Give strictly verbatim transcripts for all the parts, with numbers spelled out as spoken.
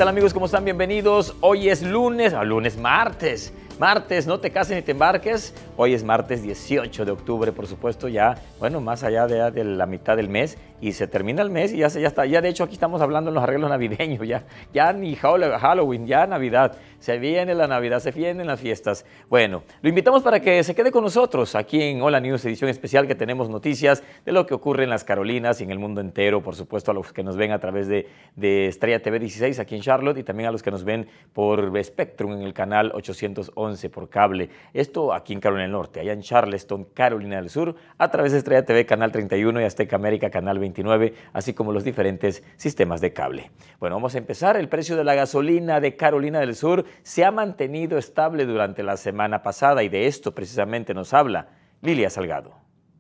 tal amigos? ¿Cómo están? Bienvenidos. Hoy es lunes, ah, lunes, martes. Martes, no te cases ni te embarques. Hoy es martes dieciocho de octubre, por supuesto, ya, bueno, más allá de, de la mitad del mes y se termina el mes y ya, se, ya está. Ya de hecho aquí estamos hablando en los arreglos navideños, ya, ya ni Halloween, ya Navidad. Se viene la Navidad, se vienen las fiestas. Bueno, lo invitamos para que se quede con nosotros aquí en Hola News, edición especial que tenemos noticias de lo que ocurre en las Carolinas y en el mundo entero, por supuesto a los que nos ven a través de, de Estrella T V dieciséis aquí en Charlotte y también a los que nos ven por Spectrum en el canal ochocientos once por cable. Esto aquí en Carolina del Norte, allá en Charleston, Carolina del Sur, a través de Estrella T V canal treinta y uno y Azteca América canal veintinueve, así como los diferentes sistemas de cable. Bueno, vamos a empezar. El precio de la gasolina de Carolina del Sur se ha mantenido estable durante la semana pasada y de esto precisamente nos habla Lilia Salgado.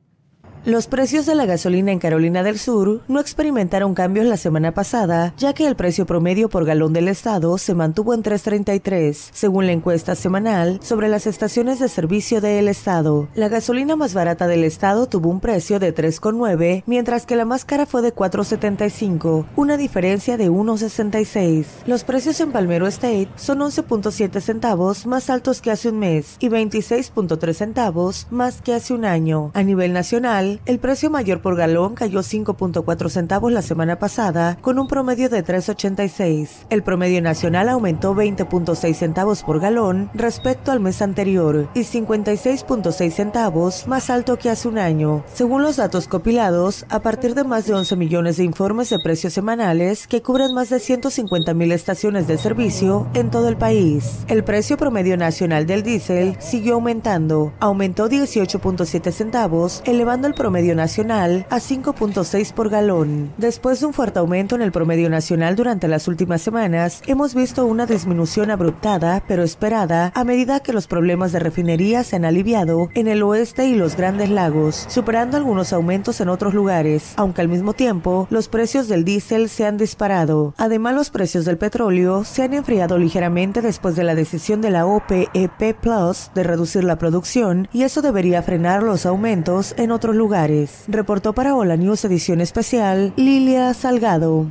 Los precios de la gasolina en Carolina del Sur no experimentaron cambios la semana pasada, ya que el precio promedio por galón del estado se mantuvo en tres treinta y tres, según la encuesta semanal sobre las estaciones de servicio del estado. La gasolina más barata del estado tuvo un precio de tres nueve, mientras que la más cara fue de cuatro setenta y cinco, una diferencia de uno sesenta y seis. Los precios en Palmetto State son once punto siete centavos más altos que hace un mes y veintiséis punto tres centavos más que hace un año. A nivel nacional, el precio mayor por galón cayó cinco punto cuatro centavos la semana pasada, con un promedio de tres ochenta y seis. El promedio nacional aumentó veinte punto seis centavos por galón respecto al mes anterior y cincuenta y seis punto seis centavos más alto que hace un año. Según los datos compilados, a partir de más de once millones de informes de precios semanales que cubren más de ciento cincuenta mil estaciones de servicio en todo el país. El precio promedio nacional del diésel siguió aumentando, aumentó dieciocho punto siete centavos, elevando el promedio nacional a cinco punto seis por galón. Después de un fuerte aumento en el promedio nacional durante las últimas semanas, hemos visto una disminución abruptada pero esperada a medida que los problemas de refinería se han aliviado en el oeste y los Grandes Lagos, superando algunos aumentos en otros lugares, aunque al mismo tiempo los precios del diésel se han disparado. Además, los precios del petróleo se han enfriado ligeramente después de la decisión de la O P E P Plus de reducir la producción, y eso debería frenar los aumentos en otros lugares. Reportó para Hola News edición especial Lilia Salgado.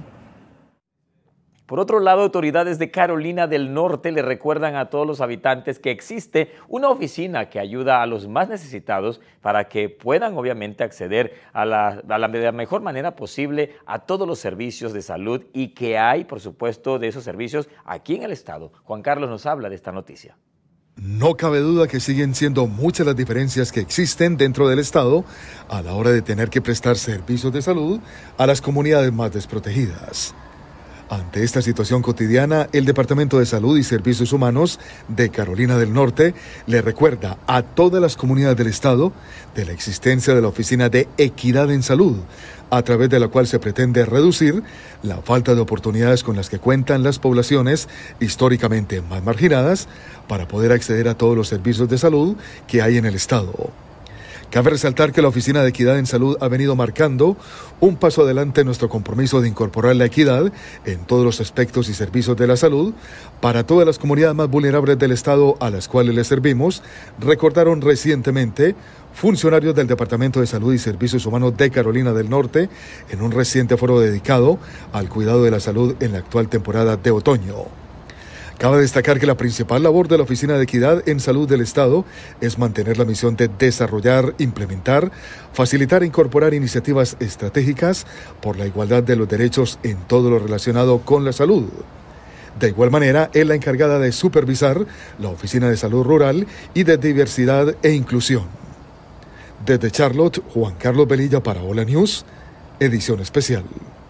Por otro lado, autoridades de Carolina del Norte le recuerdan a todos los habitantes que existe una oficina que ayuda a los más necesitados para que puedan obviamente acceder a la, a la, de la mejor manera posible a todos los servicios de salud y que hay, por supuesto, de esos servicios aquí en el estado. Juan Carlos nos habla de esta noticia. No cabe duda que siguen siendo muchas las diferencias que existen dentro del estado a la hora de tener que prestar servicios de salud a las comunidades más desprotegidas. Ante esta situación cotidiana, el Departamento de Salud y Servicios Humanos de Carolina del Norte le recuerda a todas las comunidades del estado de la existencia de la Oficina de Equidad en Salud, a través de la cual se pretende reducir la falta de oportunidades con las que cuentan las poblaciones históricamente más marginadas para poder acceder a todos los servicios de salud que hay en el estado. Cabe resaltar que la Oficina de Equidad en Salud ha venido marcando un paso adelante en nuestro compromiso de incorporar la equidad en todos los aspectos y servicios de la salud para todas las comunidades más vulnerables del estado a las cuales les servimos, recordaron recientemente funcionarios del Departamento de Salud y Servicios Humanos de Carolina del Norte en un reciente foro dedicado al cuidado de la salud en la actual temporada de otoño. Cabe destacar que la principal labor de la Oficina de Equidad en Salud del Estado es mantener la misión de desarrollar, implementar, facilitar e incorporar iniciativas estratégicas por la igualdad de los derechos en todo lo relacionado con la salud. De igual manera, es la encargada de supervisar la Oficina de Salud Rural y de Diversidad e Inclusión. Desde Charlotte, Juan Carlos Velilla para Hola News, edición especial.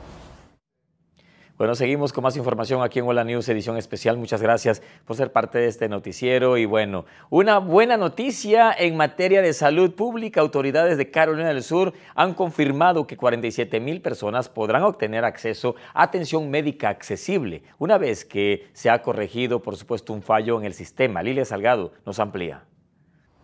Bueno, seguimos con más información aquí en Hola News, edición especial. Muchas gracias por ser parte de este noticiero. Y bueno, una buena noticia en materia de salud pública. Autoridades de Carolina del Sur han confirmado que cuarenta y siete mil personas podrán obtener acceso a atención médica accesible, una vez que se ha corregido, por supuesto, un fallo en el sistema. Lilia Salgado nos amplía.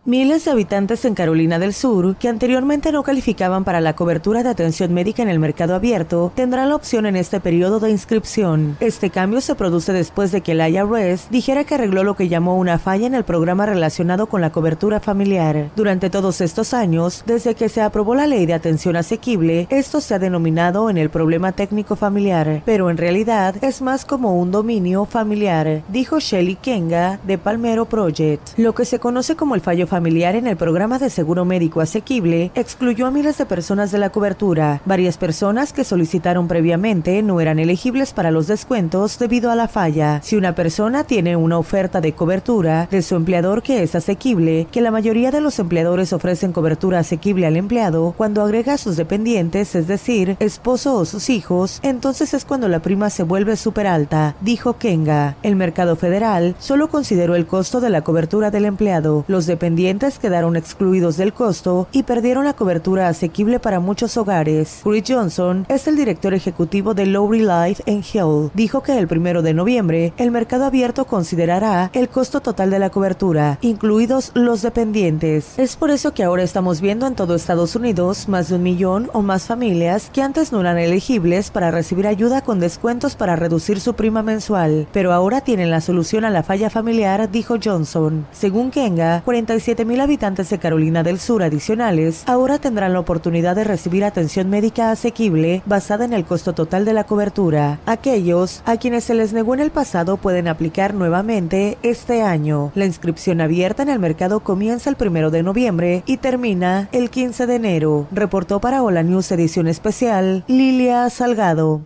Miles de habitantes en Carolina del Sur, que anteriormente no calificaban para la cobertura de atención médica en el mercado abierto, tendrán la opción en este periodo de inscripción. Este cambio se produce después de que el I R S dijera que arregló lo que llamó una falla en el programa relacionado con la cobertura familiar. Durante todos estos años, desde que se aprobó la ley de atención asequible, esto se ha denominado en el problema técnico familiar, pero en realidad es más como un dominio familiar, dijo Shelly Kenga de Palmetto Project. Lo que se conoce como el fallo familiar familiar en el programa de seguro médico asequible excluyó a miles de personas de la cobertura. Varias personas que solicitaron previamente no eran elegibles para los descuentos debido a la falla. Si una persona tiene una oferta de cobertura de su empleador que es asequible, que la mayoría de los empleadores ofrecen cobertura asequible al empleado cuando agrega a sus dependientes, es decir, esposo o sus hijos, entonces es cuando la prima se vuelve súper alta, dijo Kenga. El mercado federal solo consideró el costo de la cobertura del empleado. Los dependientes quedaron excluidos del costo y perdieron la cobertura asequible para muchos hogares. Chris Johnson es el director ejecutivo de Lowry Life and Health. Dijo que el primero de noviembre el mercado abierto considerará el costo total de la cobertura, incluidos los dependientes. Es por eso que ahora estamos viendo en todo Estados Unidos más de un millón o más familias que antes no eran elegibles para recibir ayuda con descuentos para reducir su prima mensual, pero ahora tienen la solución a la falla familiar, dijo Johnson. Según Kenga, cuarenta y siete mil habitantes de Carolina del Sur adicionales ahora tendrán la oportunidad de recibir atención médica asequible basada en el costo total de la cobertura. Aquellos a quienes se les negó en el pasado pueden aplicar nuevamente este año. La inscripción abierta en el mercado comienza el primero de noviembre y termina el quince de enero. Reportó para Hola News edición especial Lilia Salgado.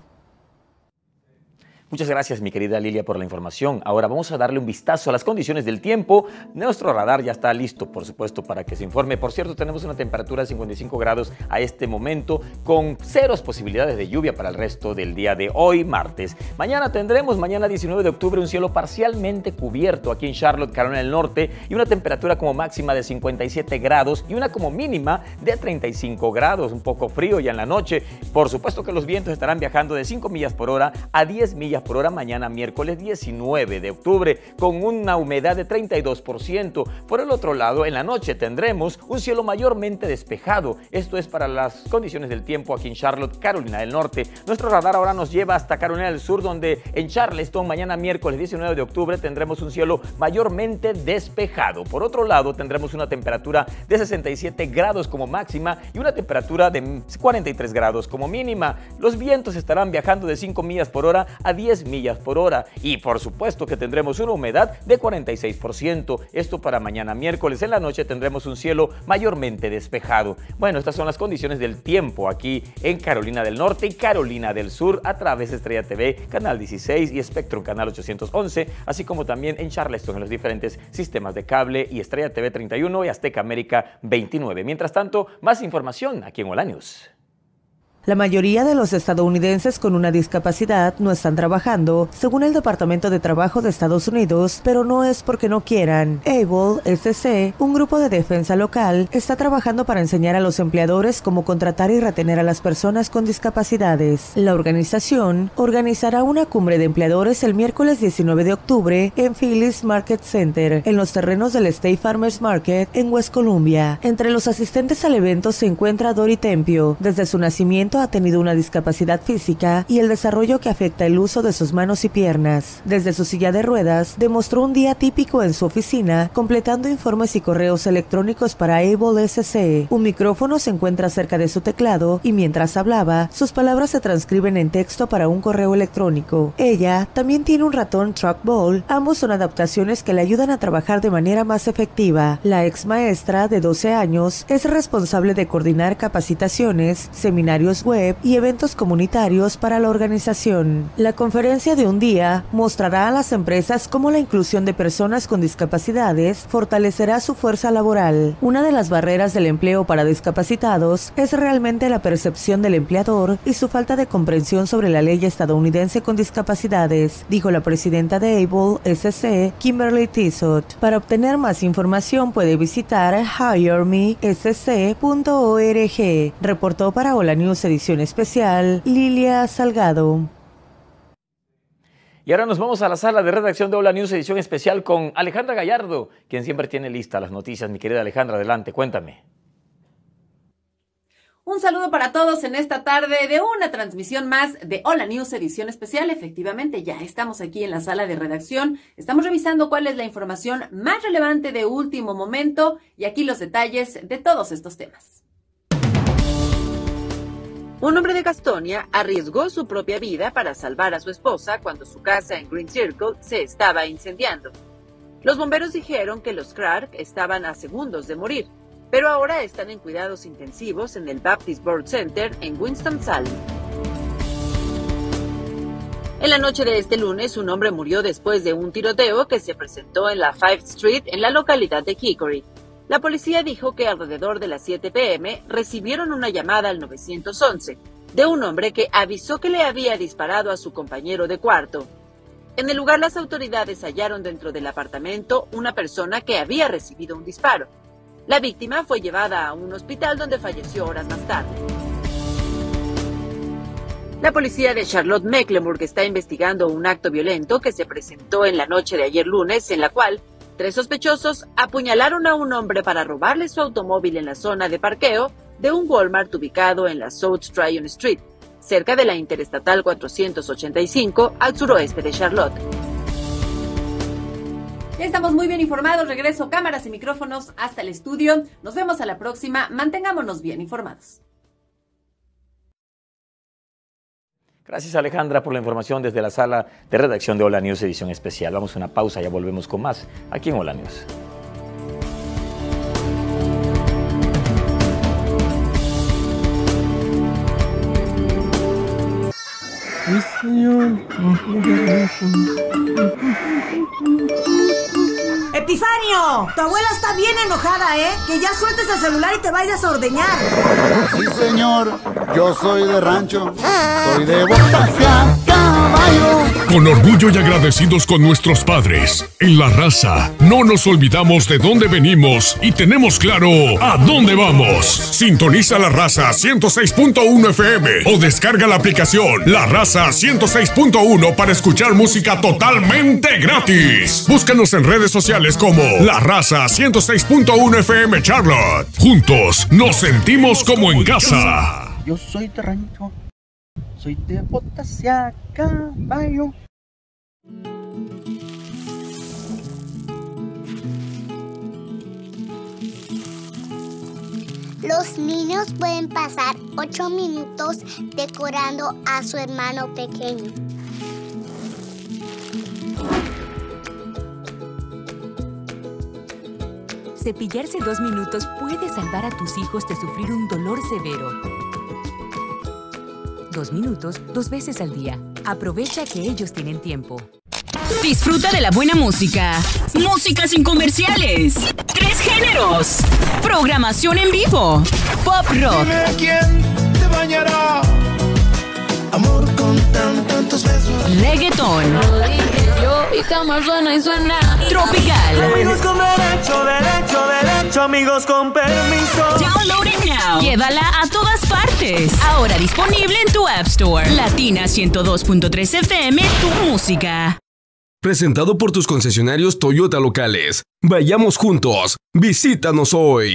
Muchas gracias, mi querida Lilia, por la información. Ahora vamos a darle un vistazo a las condiciones del tiempo. Nuestro radar ya está listo, por supuesto, para que se informe. Por cierto, tenemos una temperatura de cincuenta y cinco grados a este momento, con ceros posibilidades de lluvia para el resto del día de hoy, martes. Mañana tendremos, mañana diecinueve de octubre, un cielo parcialmente cubierto aquí en Charlotte, Carolina del Norte, y una temperatura como máxima de cincuenta y siete grados y una como mínima de treinta y cinco grados. Un poco frío ya en la noche. Por supuesto que los vientos estarán viajando de cinco millas por hora a diez millas por hora mañana miércoles diecinueve de octubre, con una humedad de treinta y dos por ciento. Por el otro lado, en la noche tendremos un cielo mayormente despejado. Esto es para las condiciones del tiempo aquí en Charlotte, Carolina del Norte. Nuestro radar ahora nos lleva hasta Carolina del Sur, donde en Charleston mañana miércoles diecinueve de octubre tendremos un cielo mayormente despejado. Por otro lado, tendremos una temperatura de sesenta y siete grados como máxima y una temperatura de cuarenta y tres grados como mínima. Los vientos estarán viajando de cinco millas por hora a diez millas por hora y por supuesto que tendremos una humedad de cuarenta y seis por ciento. Esto para mañana miércoles. En la noche tendremos un cielo mayormente despejado. Bueno, estas son las condiciones del tiempo aquí en Carolina del Norte y Carolina del Sur a través de Estrella T V, Canal dieciséis y Spectrum, Canal ochocientos once, así como también en Charleston en los diferentes sistemas de cable y Estrella T V treinta y uno y Azteca América veintinueve. Mientras tanto, más información aquí en Hola News. La mayoría de los estadounidenses con una discapacidad no están trabajando, según el Departamento de Trabajo de Estados Unidos, pero no es porque no quieran. Able S C, un grupo de defensa local, está trabajando para enseñar a los empleadores cómo contratar y retener a las personas con discapacidades. La organización organizará una cumbre de empleadores el miércoles diecinueve de octubre en Phillips Market Center, en los terrenos del State Farmers Market en West Columbia. Entre los asistentes al evento se encuentra Dori Tempio. Desde su nacimiento ha tenido una discapacidad física y el desarrollo que afecta el uso de sus manos y piernas. Desde su silla de ruedas, demostró un día típico en su oficina, completando informes y correos electrónicos para Able S C. Un micrófono se encuentra cerca de su teclado y mientras hablaba, sus palabras se transcriben en texto para un correo electrónico. Ella también tiene un ratón trackball. Ambos son adaptaciones que le ayudan a trabajar de manera más efectiva. La ex maestra de doce años es responsable de coordinar capacitaciones, seminarios web y eventos comunitarios para la organización. La conferencia de un día mostrará a las empresas cómo la inclusión de personas con discapacidades fortalecerá su fuerza laboral. Una de las barreras del empleo para discapacitados es realmente la percepción del empleador y su falta de comprensión sobre la ley estadounidense con discapacidades, dijo la presidenta de Able S C, Kimberly Tissot. Para obtener más información puede visitar hire me s c punto org. Reportó para Hola News edición especial Lilia Salgado. Y ahora nos vamos a la sala de redacción de Hola News, edición especial con Alejandra Gallardo, quien siempre tiene listas las noticias. Mi querida Alejandra, adelante, cuéntame. Un saludo para todos en esta tarde de una transmisión más de Hola News, edición especial. Efectivamente, ya estamos aquí en la sala de redacción. Estamos revisando cuál es la información más relevante de último momento y aquí los detalles de todos estos temas. Un hombre de Gastonia arriesgó su propia vida para salvar a su esposa cuando su casa en Green Circle se estaba incendiando. Los bomberos dijeron que los Clark estaban a segundos de morir, pero ahora están en cuidados intensivos en el Baptist Birth Center en Winston-Salem. En la noche de este lunes, un hombre murió después de un tiroteo que se presentó en la Fifth Street en la localidad de Hickory. La policía dijo que alrededor de las siete pe eme recibieron una llamada al nueve once de un hombre que avisó que le había disparado a su compañero de cuarto. En el lugar, las autoridades hallaron dentro del apartamento una persona que había recibido un disparo. La víctima fue llevada a un hospital donde falleció horas más tarde. La policía de Charlotte-Mecklenburg está investigando un acto violento que se presentó en la noche de ayer lunes, en la cual tres sospechosos apuñalaron a un hombre para robarle su automóvil en la zona de parqueo de un Walmart ubicado en la South Tryon Street, cerca de la Interestatal cuatrocientos ochenta y cinco al suroeste de Charlotte. Ya estamos muy bien informados. Regreso cámaras y micrófonos hasta el estudio. Nos vemos a la próxima. Mantengámonos bien informados. Gracias, Alejandra, por la información desde la sala de redacción de Hola News, edición especial. Vamos a una pausa, ya volvemos con más aquí en Hola News. Sí, señor. ¡Epifanio! Tu abuela está bien enojada, ¿eh? Que ya sueltes el celular y te vayas a ordeñar. Sí, señor. Yo soy de rancho. Soy de botas a caballo. Con orgullo y agradecidos con nuestros padres, en La Raza no nos olvidamos de dónde venimos y tenemos claro a dónde vamos. Sintoniza La Raza ciento seis punto uno efe eme o descarga la aplicación La Raza ciento seis punto uno para escuchar música totalmente gratis. Búscanos en redes sociales como La Raza ciento seis punto uno efe eme Charlotte. Juntos nos sentimos como en casa. Yo soy de rancho. Soy de botas a caballo. Los niños pueden pasar ocho minutos decorando a su hermano pequeño. Cepillarse dos minutos puede salvar a tus hijos de sufrir un dolor severo. Dos minutos, dos veces al día. Aprovecha que ellos tienen tiempo. Disfruta de la buena música. Música sin comerciales. Tres géneros. Programación en vivo. Pop rock. Dime quién te bañará. Amor con tan, tantos besos. Reggaetón. Lo dije yo y cama suena y suena. Tropical. Amigos con derecho, derecho, derecho. Amigos con permiso. Download it now. Llévala a todas partes. Ahora disponible en tu App Store. Latina ciento dos punto tres efe eme, tu música. Presentado por tus concesionarios Toyota locales. Vayamos juntos. Visítanos hoy.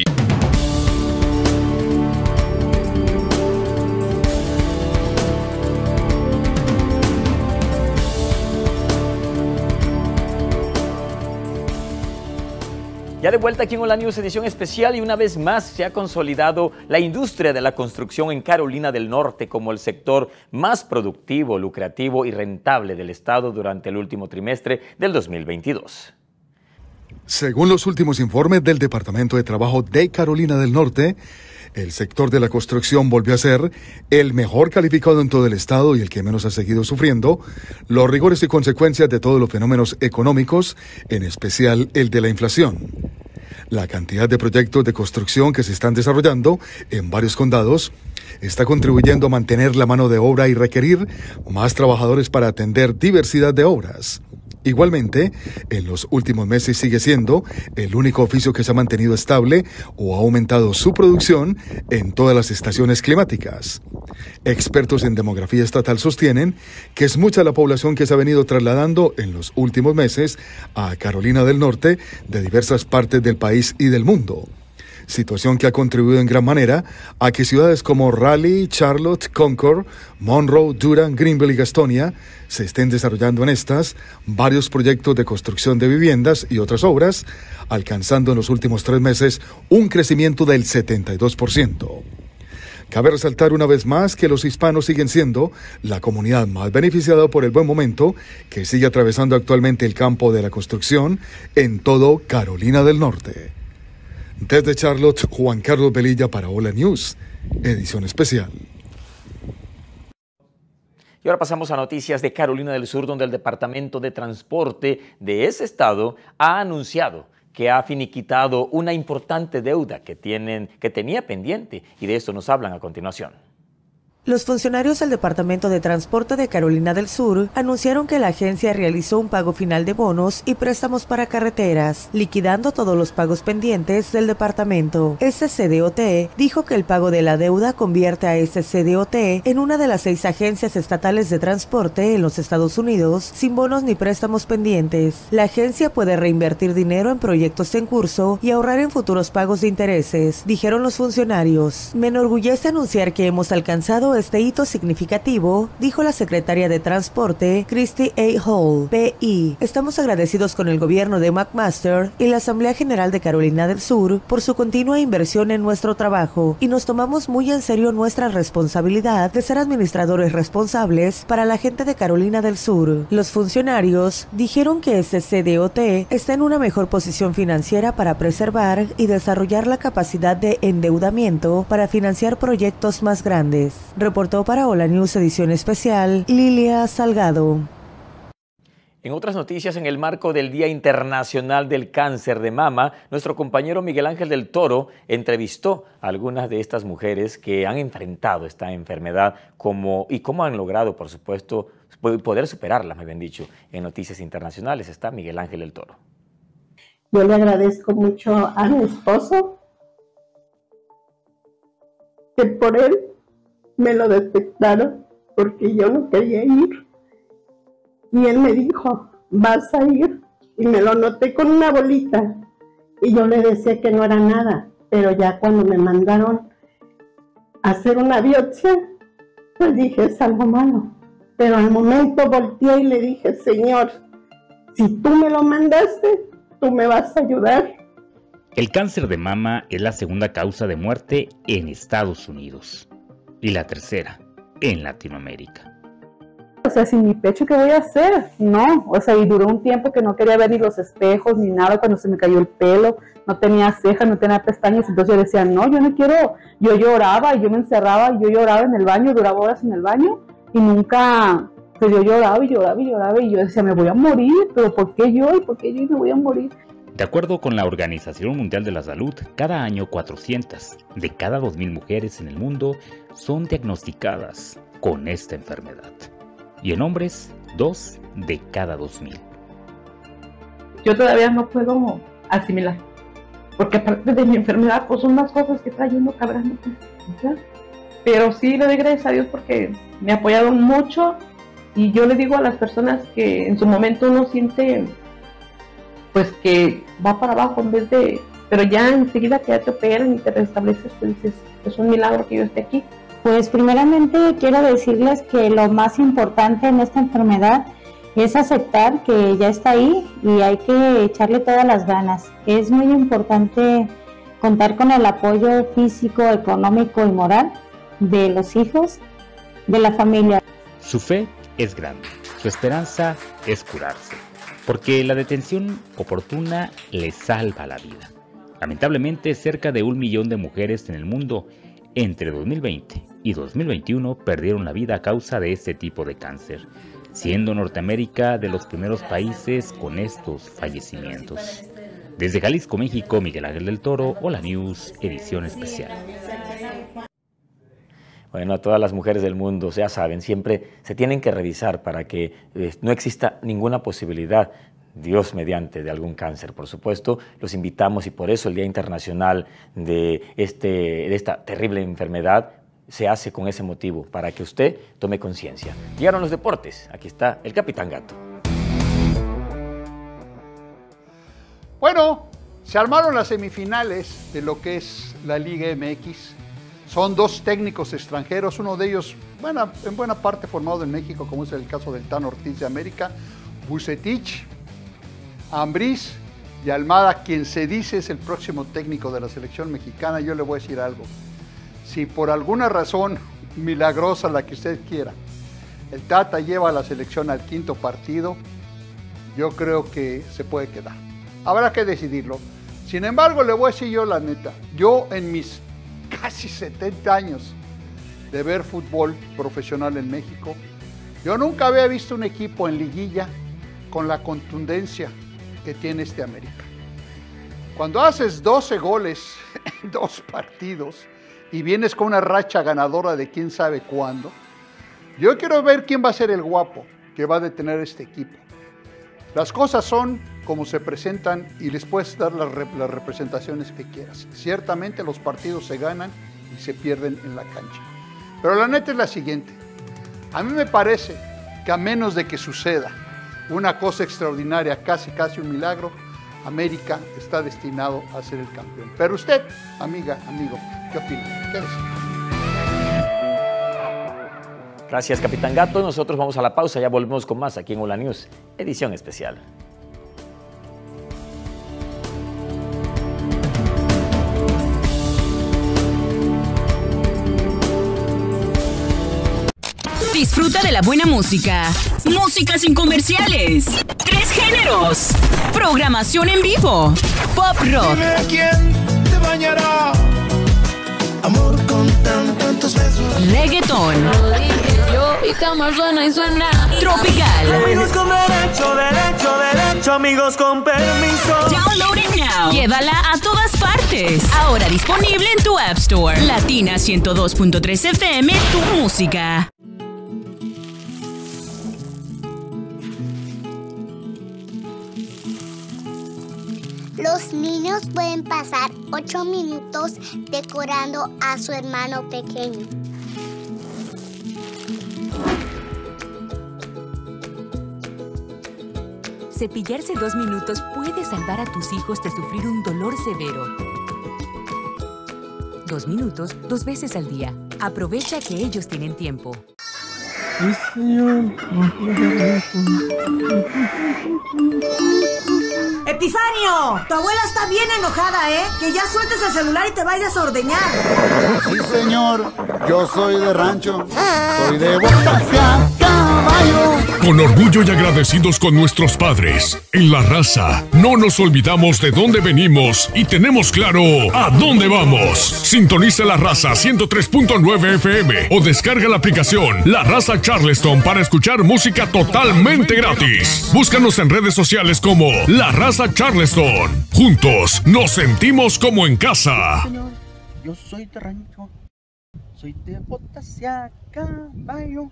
Ya de vuelta aquí en Hola News, edición especial, y una vez más se ha consolidado la industria de la construcción en Carolina del Norte como el sector más productivo, lucrativo y rentable del estado durante el último trimestre del dos mil veintidós. Según los últimos informes del Departamento de Trabajo de Carolina del Norte, el sector de la construcción volvió a ser el mejor calificado en todo el estado y el que menos ha seguido sufriendo los rigores y consecuencias de todos los fenómenos económicos, en especial el de la inflación. La cantidad de proyectos de construcción que se están desarrollando en varios condados está contribuyendo a mantener la mano de obra y requerir más trabajadores para atender diversidad de obras. Igualmente, en los últimos meses sigue siendo el único oficio que se ha mantenido estable o ha aumentado su producción en todas las estaciones climáticas. Expertos en demografía estatal sostienen que es mucha la población que se ha venido trasladando en los últimos meses a Carolina del Norte de diversas partes del país y del mundo. Situación que ha contribuido en gran manera a que ciudades como Raleigh, Charlotte, Concord, Monroe, Durham, Greenville y Gastonia se estén desarrollando en estas varios proyectos de construcción de viviendas y otras obras, alcanzando en los últimos tres meses un crecimiento del setenta y dos por ciento. Cabe resaltar una vez más que los hispanos siguen siendo la comunidad más beneficiada por el buen momento que sigue atravesando actualmente el campo de la construcción en todo Carolina del Norte. Desde Charlotte, Juan Carlos Velilla para Hola News, edición especial. Y ahora pasamos a noticias de Carolina del Sur, donde el Departamento de Transporte de ese estado ha anunciado que ha finiquitado una importante deuda que, tienen, que tenía pendiente, y de esto nos hablan a continuación. Los funcionarios del Departamento de Transporte de Carolina del Sur anunciaron que la agencia realizó un pago final de bonos y préstamos para carreteras, liquidando todos los pagos pendientes del departamento. S C D O T dijo que el pago de la deuda convierte a S C D O T en una de las seis agencias estatales de transporte en los Estados Unidos sin bonos ni préstamos pendientes. La agencia puede reinvertir dinero en proyectos en curso y ahorrar en futuros pagos de intereses, dijeron los funcionarios. Me enorgullece anunciar que hemos alcanzado este hito significativo, dijo la secretaria de Transporte, Christy A. Hall, P I. Estamos agradecidos con el gobierno de McMaster y la Asamblea General de Carolina del Sur por su continua inversión en nuestro trabajo, y nos tomamos muy en serio nuestra responsabilidad de ser administradores responsables para la gente de Carolina del Sur. Los funcionarios dijeron que S C D O T está en una mejor posición financiera para preservar y desarrollar la capacidad de endeudamiento para financiar proyectos más grandes. Reportó para Hola News edición especial, Lilia Salgado. En otras noticias, en el marco del Día Internacional del Cáncer de Mama, nuestro compañero Miguel Ángel del Toro entrevistó a algunas de estas mujeres que han enfrentado esta enfermedad como, y cómo han logrado, por supuesto, poder superarla, me habían dicho. En Noticias Internacionales está Miguel Ángel del Toro. Yo le agradezco mucho a mi esposo que por él me lo detectaron, porque yo no quería ir. Y él me dijo, vas a ir. Y me lo noté con una bolita. Y yo le decía que no era nada. Pero ya cuando me mandaron a hacer una biopsia, pues dije, es algo malo. Pero al momento volteé y le dije, Señor, si tú me lo mandaste, tú me vas a ayudar. El cáncer de mama es la segunda causa de muerte en Estados Unidos. Y la tercera, en Latinoamérica. O sea, sin mi pecho, ¿qué voy a hacer? No, o sea, y duró un tiempo que no quería ver ni los espejos ni nada, cuando se me cayó el pelo, no tenía cejas, no tenía pestañas, entonces yo decía, no, yo no quiero, yo lloraba, y yo me encerraba, y yo lloraba en el baño, duraba horas en el baño, y nunca, pues yo lloraba y lloraba y lloraba, y yo decía, me voy a morir, pero ¿por qué yo? ¿Y por qué yo me voy a morir? De acuerdo con la Organización Mundial de la Salud, cada año cuatrocientas de cada dos mil mujeres en el mundo son diagnosticadas con esta enfermedad. Y en hombres, dos de cada dos mil. Yo todavía no puedo asimilar, porque aparte de mi enfermedad, pues son más cosas que trae uno cabrón. Pero sí le doy gracias a Dios porque me apoyaron mucho, y yo le digo a las personas que en su momento uno siente pues que va para abajo en vez de, pero ya enseguida que ya te operan y te restableces, pues dices, es un milagro que yo esté aquí. Pues primeramente quiero decirles que lo más importante en esta enfermedad es aceptar que ya está ahí y hay que echarle todas las ganas. Es muy importante contar con el apoyo físico, económico y moral de los hijos, de la familia. Su fe es grande, su esperanza es curarse, porque la detención oportuna le salva la vida. Lamentablemente, cerca de un millón de mujeres en el mundo entre dos mil veinte y dos mil veintiuno perdieron la vida a causa de este tipo de cáncer, siendo Norteamérica de los primeros países con estos fallecimientos. Desde Jalisco, México, Miguel Ángel del Toro, Hola News, edición especial. Bueno, a todas las mujeres del mundo, ya saben, siempre se tienen que revisar para que eh, no exista ninguna posibilidad, Dios mediante, de algún cáncer. Por supuesto, los invitamos y por eso el Día Internacional de, este, de esta terrible enfermedad se hace con ese motivo, para que usted tome conciencia. Llegaron los deportes, aquí está el Capitán Gato. Bueno, se armaron las semifinales de lo que es la Liga M X. Son dos técnicos extranjeros, uno de ellos, bueno, en buena parte formado en México, como es el caso del Tano Ortiz de América, Vucetich, Ambriz y Almada, quien se dice es el próximo técnico de la selección mexicana. Yo le voy a decir algo. Si por alguna razón milagrosa, la que usted quiera, el Tata lleva a la selección al quinto partido, yo creo que se puede quedar. Habrá que decidirlo. Sin embargo, le voy a decir yo la neta. Yo en mis casi setenta años de ver fútbol profesional en México, yo nunca había visto un equipo en liguilla con la contundencia que tiene este América. Cuando haces doce goles en dos partidos y vienes con una racha ganadora de quién sabe cuándo, yo quiero ver quién va a ser el guapo que va a detener este equipo. Las cosas son como se presentan y les puedes dar las, rep las representaciones que quieras. Ciertamente los partidos se ganan y se pierden en la cancha. Pero la neta es la siguiente. A mí me parece que a menos de que suceda una cosa extraordinaria, casi casi un milagro, América está destinado a ser el campeón. Pero usted, amiga, amigo, ¿qué opina? ¿Qué decir? Gracias, Capitán Gato. Nosotros vamos a la pausa, ya volvemos con más aquí en Hola News, edición especial. Disfruta de la buena música. Música sin comerciales. Tres géneros. Programación en vivo. Pop rock. Dime quién te bañará. Amor con tan, tantos besos. Reggaetón. Lo dije yo y cama suena y suena. Tropical. Amigos con derecho, derecho, derecho. Amigos con permiso. Download it now. Llévala a todas partes. Ahora disponible en tu App Store. Latina ciento dos punto tres F M, tu música. Los niños pueden pasar ocho minutos decorando a su hermano pequeño. Cepillarse dos minutos puede salvar a tus hijos de sufrir un dolor severo. Dos minutos, dos veces al día. Aprovecha que ellos tienen tiempo. Sí, señor. ¡Epifanio! Tu abuela está bien enojada, ¿eh? Que ya sueltes el celular y te vayas a ordeñar. Sí, señor, yo soy de rancho, soy de botas a caballo. Con orgullo y agradecidos con nuestros padres, en La Raza no nos olvidamos de dónde venimos y tenemos claro a dónde vamos. Sintoniza La Raza ciento tres punto nueve F M o descarga la aplicación La Raza Charleston para escuchar música totalmente gratis. Búscanos en redes sociales como La Raza Charleston. Juntos nos sentimos como en casa. Señor, yo soy de rancho, soy de botas a caballo.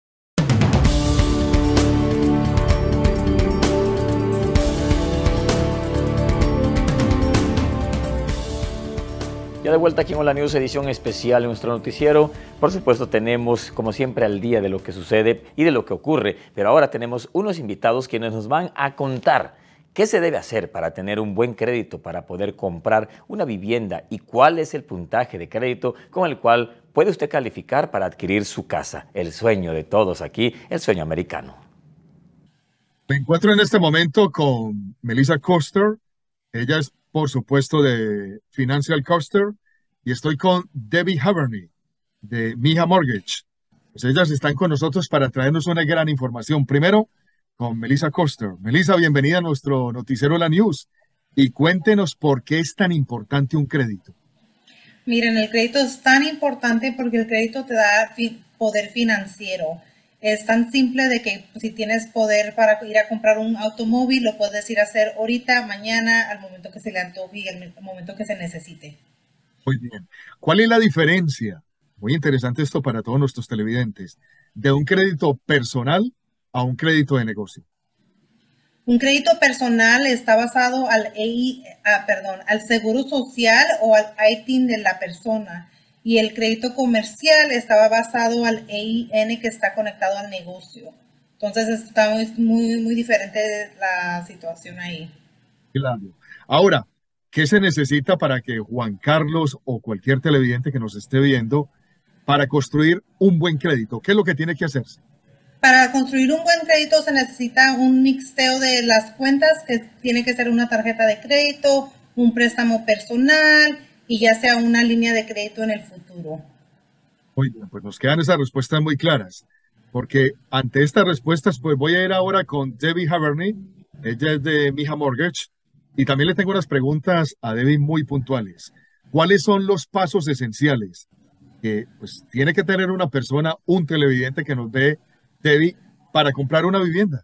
Ya de vuelta aquí en Hola News, edición especial en nuestro noticiero. Por supuesto tenemos, como siempre, al día de lo que sucede y de lo que ocurre. Pero ahora tenemos unos invitados quienes nos van a contar qué se debe hacer para tener un buen crédito, para poder comprar una vivienda y cuál es el puntaje de crédito con el cual puede usted calificar para adquirir su casa. El sueño de todos aquí, el sueño americano. Me encuentro en este momento con Melissa Koster. Ella es, por supuesto, de Financial Koster, y estoy con Debbie Haverney de Mija Mortgage. Pues ellas están con nosotros para traernos una gran información. Primero, con Melissa Koster. Melissa, bienvenida a nuestro noticiero La News y cuéntenos por qué es tan importante un crédito. Miren, el crédito es tan importante porque el crédito te da fi- poder financiero. Es tan simple de que si tienes poder para ir a comprar un automóvil, lo puedes ir a hacer ahorita, mañana, al momento que se le antoje y al momento que se necesite. Muy bien. ¿Cuál es la diferencia Muy interesante esto para todos nuestros televidentes. De un crédito personal a un crédito de negocio. Un crédito personal está basado al, E I, ah, perdón, al seguro social o al I T I N de la persona. Y el crédito comercial estaba basado al E I N que está conectado al negocio. Entonces está muy, muy, muy diferente la situación ahí. Claro. Ahora, ¿qué se necesita para que Juan Carlos o cualquier televidente que nos esté viendo para construir un buen crédito? ¿Qué es lo que tiene que hacerse? Para construir un buen crédito se necesita un mixteo de las cuentas, que tiene que ser una tarjeta de crédito, un préstamo personal y ya sea una línea de crédito en el futuro. Muy bien, pues nos quedan esas respuestas muy claras, porque ante estas respuestas pues voy a ir ahora con Debbie Haverney, ella es de Mija Mortgage, y también le tengo unas preguntas a Debbie muy puntuales. ¿Cuáles son los pasos esenciales que pues tiene que tener una persona, un televidente que nos ve, Debbie, para comprar una vivienda?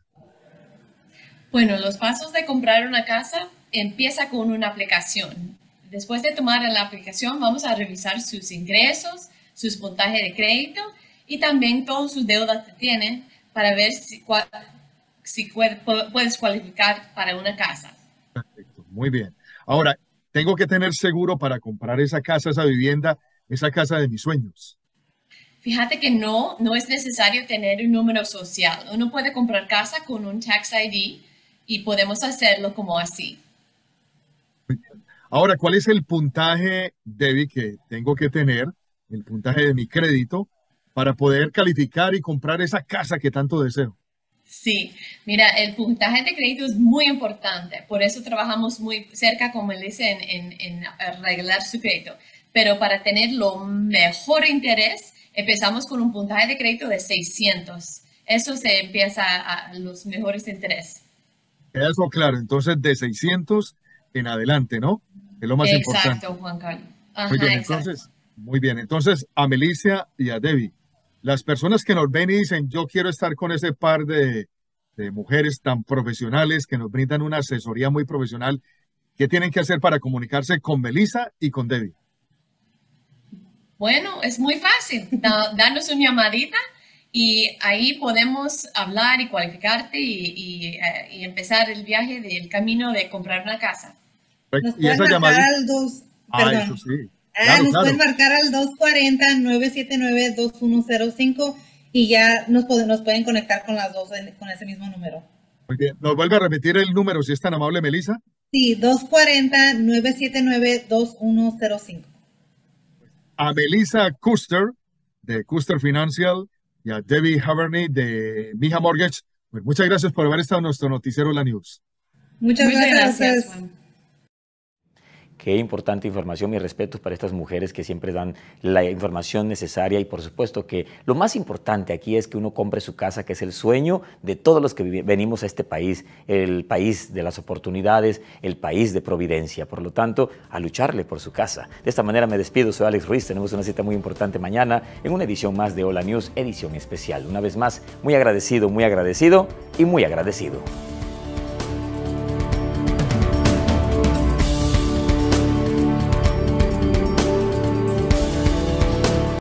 Bueno, los pasos de comprar una casa empieza con una aplicación. Después de tomar la aplicación, vamos a revisar sus ingresos, sus puntajes de crédito y también todas sus deudas que tienen para ver si, cual, si puedes cualificar para una casa. Perfecto, muy bien. Ahora, tengo que tener seguro para comprar esa casa, esa vivienda, esa casa de mis sueños. Fíjate que no, no es necesario tener un número social. Uno puede comprar casa con un tax I D y podemos hacerlo como así. Ahora, ¿cuál es el puntaje, Debbie, que tengo que tener, el puntaje de mi crédito, para poder calificar y comprar esa casa que tanto deseo? Sí, mira, el puntaje de crédito es muy importante. Por eso trabajamos muy cerca con Melissa en, en, en arreglar su crédito. Pero para tener lo mejor interés, empezamos con un puntaje de crédito de seiscientos. Eso se empieza a los mejores intereses. Eso, claro. Entonces, de seiscientos en adelante, ¿no? Es lo más exacto, importante. Exacto, Juan Carlos. Ajá, muy bien, exacto. entonces, muy bien. Entonces, a Melissa y a Debbie, las personas que nos ven y dicen, yo quiero estar con ese par de, de mujeres tan profesionales que nos brindan una asesoría muy profesional, ¿qué tienen que hacer para comunicarse con Melissa y con Debbie? Bueno, es muy fácil. Da, danos una llamadita y ahí podemos hablar y cualificarte y, y, uh, y empezar el viaje del camino de comprar una casa. Nos pueden marcar llamadita? al dos, perdón. Ah, eso sí. Ah, claro, nos claro. pueden marcar al dos cuatro cero, nueve siete nueve, dos uno cero cinco y ya nos, nos pueden conectar con las dos en, con ese mismo número. Muy bien. ¿Nos vuelve a repetir el número si es tan amable, Melissa? Sí, dos cuatro cero, nueve siete nueve, dos uno cero cinco. A Melissa Custer, de Custer Financial, y a Debbie Haverney, de Mija Mortgage. Pues muchas gracias por haber estado en nuestro noticiero La News. Muchas, Muchas gracias. gracias Juan. Qué importante información, mis respetos para estas mujeres que siempre dan la información necesaria y por supuesto que lo más importante aquí es que uno compre su casa, que es el sueño de todos los que venimos a este país, el país de las oportunidades, el país de providencia. Por lo tanto, a lucharle por su casa. De esta manera me despido, soy Alex Ruiz, tenemos una cita muy importante mañana en una edición más de Hola News, edición especial. Una vez más, muy agradecido, muy agradecido y muy agradecido.